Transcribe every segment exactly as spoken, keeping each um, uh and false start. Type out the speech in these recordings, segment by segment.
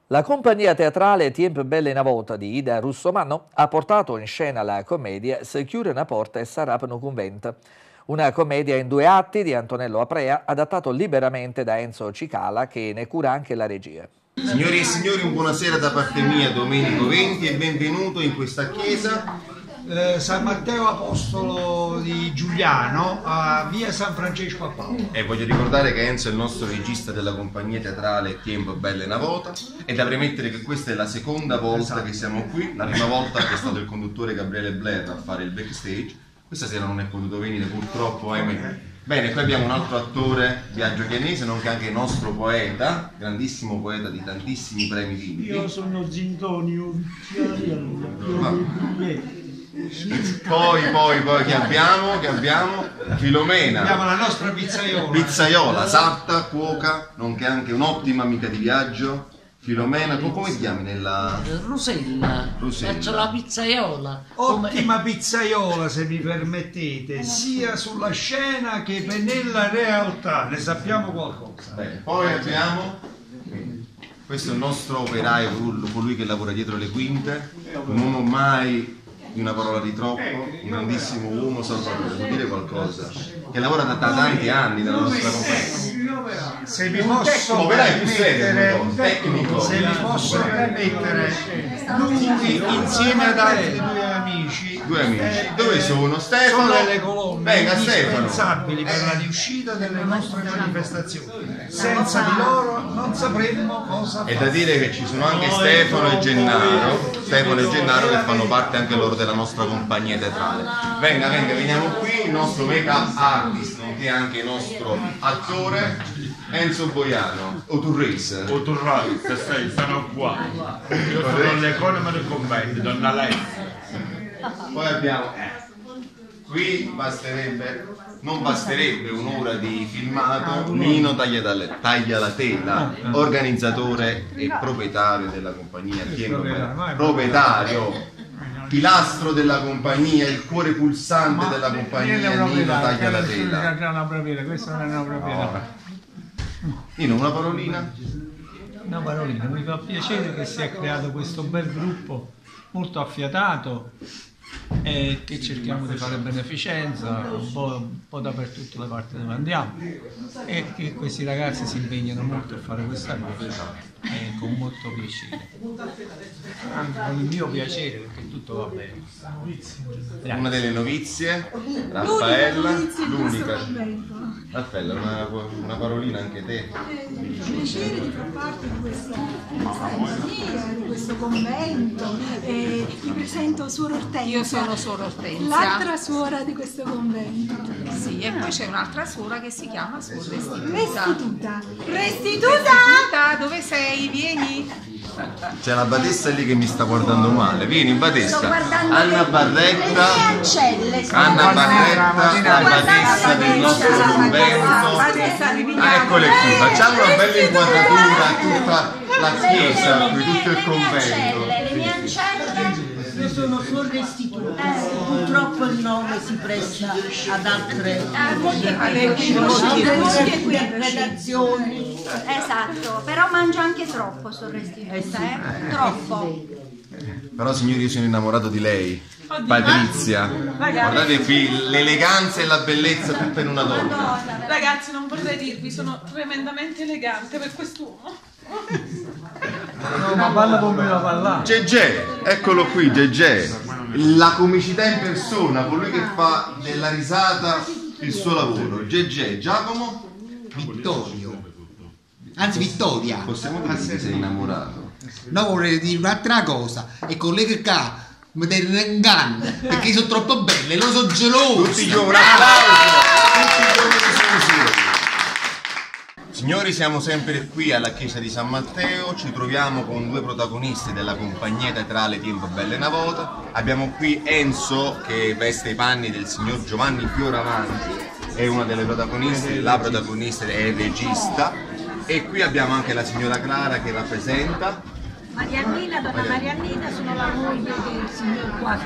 La compagnia teatrale Tiempo belle una volta di Ida Russomanno ha portato in scena la commedia Se chiude una porta e sarà un convento. Una commedia in due atti di Antonello Aprea, adattato liberamente da Enzo Cicala, che ne cura anche la regia. Signori e signori, un buonasera da parte mia, Domenico Venti, e benvenuto in questa chiesa. Eh, San Matteo Apostolo di Giuliano, a via San Francesco a Paolo. E voglio ricordare che Enzo è il nostro regista della compagnia teatrale Tiempo belle una volta, e da premettere che questa è la seconda volta esatto. che siamo qui. La prima volta che è stato il conduttore Gabriele Blair a fare il backstage. Questa sera non è potuto venire purtroppo, ahimè. Bene, qui abbiamo un altro attore, Biagio Chianese, nonché anche il nostro poeta, grandissimo poeta di tantissimi premi vinti. Io sono Zintonio. Poi, poi, poi, che abbiamo? Che abbiamo? Filomena. Abbiamo la nostra pizzaiola. Pizzaiola, sarta, cuoca, nonché anche un'ottima amica di viaggio. Filomena, tu come ti chiami nella... Rosella. Rosella. Faccio la pizzaiola. Ottima come... pizzaiola, se mi permettete, sia sulla scena che nella realtà, ne sappiamo qualcosa. Bene, poi abbiamo... Questo è il nostro operaio, colui che lavora dietro le quinte, un uomo mai di una parola di troppo, un grandissimo uomo, Salvatore, vuol dire qualcosa? Che lavora da, da tanti anni nella nostra compagnia. Se mi posso permettere, tecnico, se mi posso permettere, lui insieme ad altri due amici, due amici, dove sono? Stefano, sono le colonne venga, indispensabili per la riuscita delle nostre manifestazioni. Senza di loro non sapremmo cosa fare. È da dire che ci sono anche Stefano e Gennaro, Stefano e Gennaro che fanno parte anche loro della nostra compagnia teatrale. Venga, venga, veniamo qui, il nostro make-up artist, nonché anche il nostro attore, Enzo Boiano, Oturris. Oturris, sei, sono qua. Io sono l'economo del convento, donna lei. Poi abbiamo, eh, qui basterebbe, non basterebbe un'ora di filmato, Nino Taglia la Tela, organizzatore e proprietario della compagnia Tiempo Belle. Proprietario, pilastro della compagnia, il cuore pulsante ma della compagnia, Nino Taglia la Tela. Questa non è una proprietà. Nino, una parolina? Una parolina, mi fa piacere che si è creato questo bel gruppo molto affiatato e che cerchiamo di fare beneficenza un po', un po' dappertutto le parti dove andiamo, e che questi ragazzi si impegnano molto a fare questa cosa, e con molto piacere, anche con il mio piacere, perché tutto va bene. Grazie. Una delle novizie, Raffaella, l'unica. Raffaella, una, una parolina anche te. Il piacere di far parte di questa compagnia, di questo convento. Eh, vi presento Suor Ortensia. Io sono Suor Ortensia. L'altra suora di questo convento. Sì, e poi c'è un'altra suora che si chiama Suor Restituta. Restituta. Restituta! Restituta, dove sei? Vieni. C'è la Badessa lì che mi sta guardando male. Vieni, Badessa. Anna Barretta. Anna Barretta, la Badessa del nostro convento. Eccole qui. Facciamo una bella inquadratura a tutta la chiesa, qui tutto il convento. Io sono Suor Restituta, purtroppo il nome si presta ad altre interpretazioni. Esatto, però mangio anche troppo, Suor Restituta, eh? Sì. eh? Troppo. Però signori, io sono innamorato di lei, Patrizia. Guardate qui l'eleganza e la bellezza tutta in una donna. Ragazzi, non vorrei dirvi, sono tremendamente elegante per quest'uomo. No, ma parla come la parla. Gegè, eccolo qui, Gegè. La comicità in persona, colui che fa della risata il suo lavoro. Gegè, Giacomo? Vittorio. Anzi, Vittoria. Possiamo dire che sei innamorato? No, vorrei dire un'altra cosa. E collega qua mi deve inganno perché sono troppo belle, non sono geloso. Tutti gli un applauso. Tutti gli uomini sono soli. Signori, siamo sempre qui alla chiesa di San Matteo, ci troviamo con due protagonisti della compagnia teatrale Tiempo belle una volta. Abbiamo qui Enzo che veste i panni del signor Giovanni Fioravanti, è una delle protagoniste, la protagonista è il regista, e qui abbiamo anche la signora Clara che rappresenta Mariannina, donna Mariannina, sono la moglie del signor qua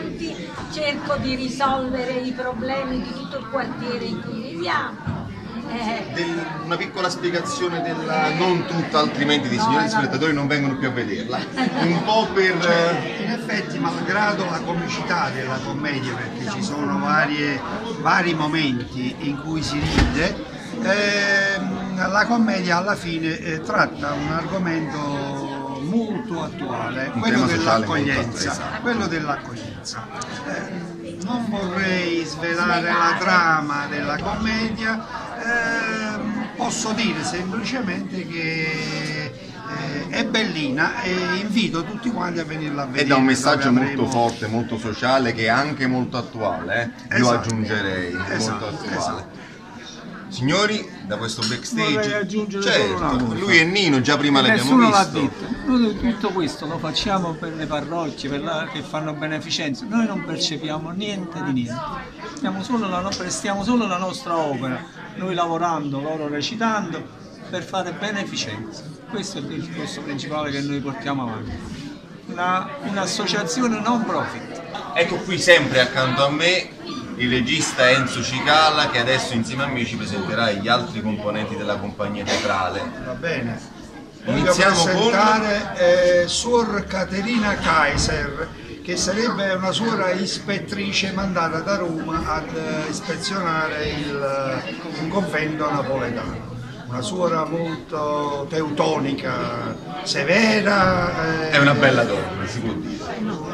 Fioravanti, cerco di risolvere i problemi di tutto il quartiere in cui viviamo. del, una piccola spiegazione della non tutta, altrimenti i signori spettatori non vengono più a vederla. Un po' per... Cioè, in effetti, malgrado la comicità della commedia, perché ci sono varie, vari momenti in cui si ride, ehm, la commedia alla fine eh, tratta un argomento molto attuale, un quello dell'accoglienza. Quello dell'accoglienza. Eh, non vorrei svelare la trama della commedia, ehm, posso dire semplicemente che eh, è bellina e invito tutti quanti a venirla a vedere. E dà un messaggio avremo... molto forte, molto sociale, che è anche molto attuale, eh? Io esatto. aggiungerei, Esatto, molto attuale. esatto. Signori, da questo backstage, Vorrei aggiungere certo, solo una cosa. lui e Nino già prima l'abbiamo Nessuno l'ha visto. detto. Noi tutto questo lo facciamo per le parrocchie, per la, che fanno beneficenza. Noi non percepiamo niente di niente. Stiamo solo la, prestiamo solo la nostra opera, noi lavorando, loro recitando, per fare beneficenza. Questo è il discorso principale che noi portiamo avanti. Una, un'associazione non profit. Ecco qui sempre accanto a me il regista Enzo Cicala, che adesso insieme a me ci presenterà gli altri componenti della compagnia teatrale. Va bene. Voglio Iniziamo presentare con... eh, Suor Caterina Kaiser, che sarebbe una suora ispettrice mandata da Roma ad eh, ispezionare il, un convento napoletano. Una suora molto teutonica, severa. Eh, È una bella donna, si può dire.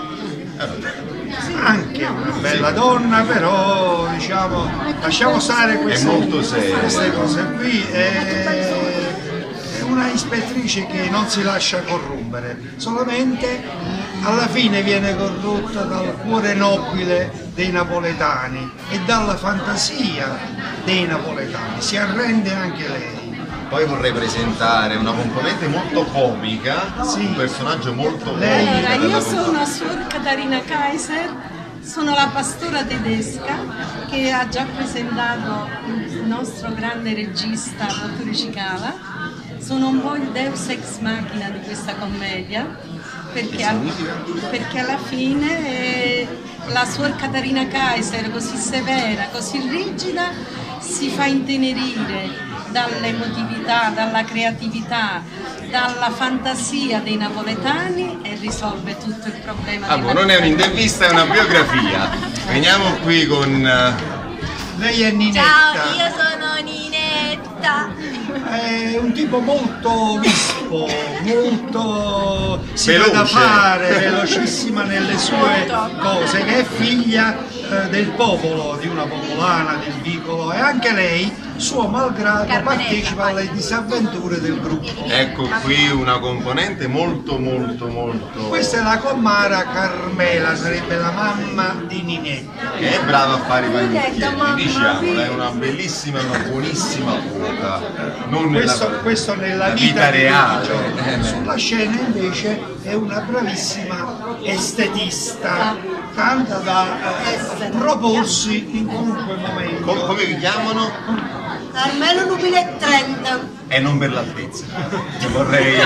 Anche una bella donna, però diciamo lasciamo stare queste, queste cose qui. È una ispettrice che non si lascia corrompere, solamente alla fine viene corrotta dal cuore nobile dei napoletani e dalla fantasia dei napoletani, si arrende anche lei. Poi vorrei presentare una componente molto comica, sì. Un personaggio molto lei... comico. Allora, io sono Suor Caterina Kaiser, sono la pastora tedesca che ha già presentato il nostro grande regista Arturo Cicala. Sono un po' il deus ex machina di questa commedia, perché, a... perché alla fine eh, la Suor Caterina Kaiser, così severa, così rigida, si fa intenerire dall'emotività, dalla creatività, dalla fantasia dei napoletani e risolve tutto il problema. Ah, boh, non è un'intervista, è una biografia. Veniamo qui con... Uh... Lei è Ninetta. Ciao, io sono Ninetta. È un tipo molto vispo, molto si veloce. Da fare, velocissima nelle sue cose, che è figlia eh, del popolo, di una popolana, del vicolo, e anche lei, suo malgrado, partecipa alle disavventure del gruppo. Ecco qui una componente molto molto molto... Questa è la comara Carmela, sarebbe la mamma di Ninetta. Che è brava a fare i pannicchieri, diciamolo, è una bellissima, una buonissima cuoca. Non questo, nella, questo nella vita, vita reale. Eh, sulla scena invece è una bravissima estetista, tanta da eh, proporsi in qualunque momento. Com come vi chiamano? Carmelo Nubile trenta. E non per l'altezza. Vorrei...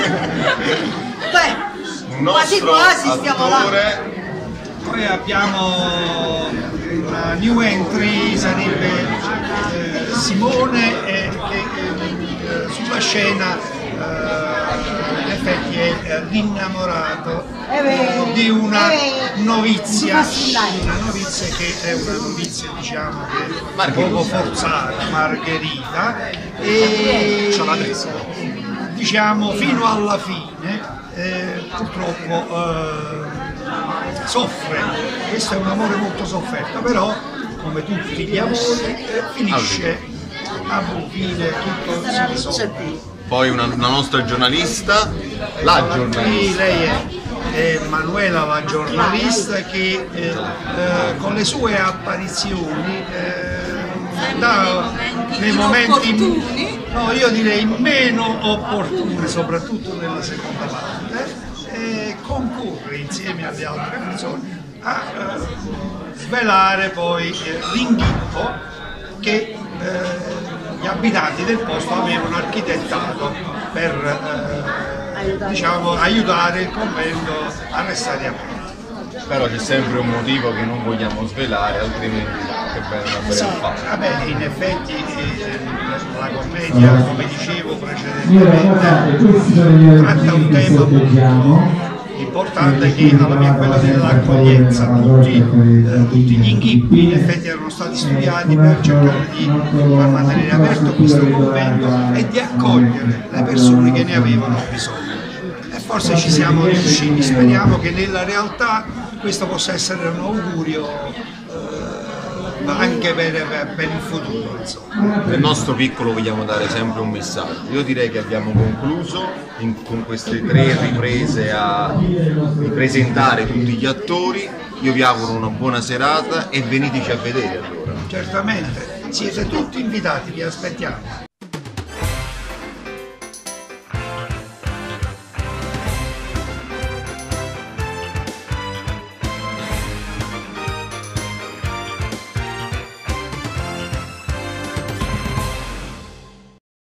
Beh, un quasi quasi stiamo là. Poi abbiamo una new entry, sarebbe eh, Simone, eh, che eh, sulla scena eh, in effetti è eh, l'innamorato eh, di una novizia, una novizia che è una novizia diciamo che poco forzata, Margherita, e diciamo fino alla fine eh, purtroppo eh, soffre. Questo è un amore molto sofferto, però come tutti gli amori finisce a buon fine, tutto si risolve. Poi una, una nostra giornalista, la giornalista. Lei è, è Manuela, la giornalista, che eh, eh, con le sue apparizioni eh, da, nei momenti, no, io direi meno opportuni, soprattutto nella seconda parte, eh, concorre insieme alle altre persone a eh, svelare poi eh, l'inghippo che eh, gli abitanti del posto avevano architettato per eh, diciamo, aiutare il convento a restare aperto. però c'è sempre un motivo che non vogliamo svelare, altrimenti che bene non Sì, avremmo fatto. vabbè, in effetti eh, la commedia, come dicevo precedentemente, tratta un tema importante che alla mia quella dell'accoglienza. Tutti, eh, tutti gli inghippi in effetti erano stati studiati per cercare di far mantenere aperto questo convento e di accogliere le persone che ne avevano bisogno. E forse ci siamo riusciti, speriamo che nella realtà questo possa essere un augurio eh, anche per, per, per il futuro. Insomma. Nel nostro piccolo vogliamo dare sempre un messaggio. Io direi che abbiamo concluso in, con queste tre riprese a presentare tutti gli attori. Io vi auguro una buona serata e veniteci a vedere allora. Certamente, siete tutti invitati, vi aspettiamo.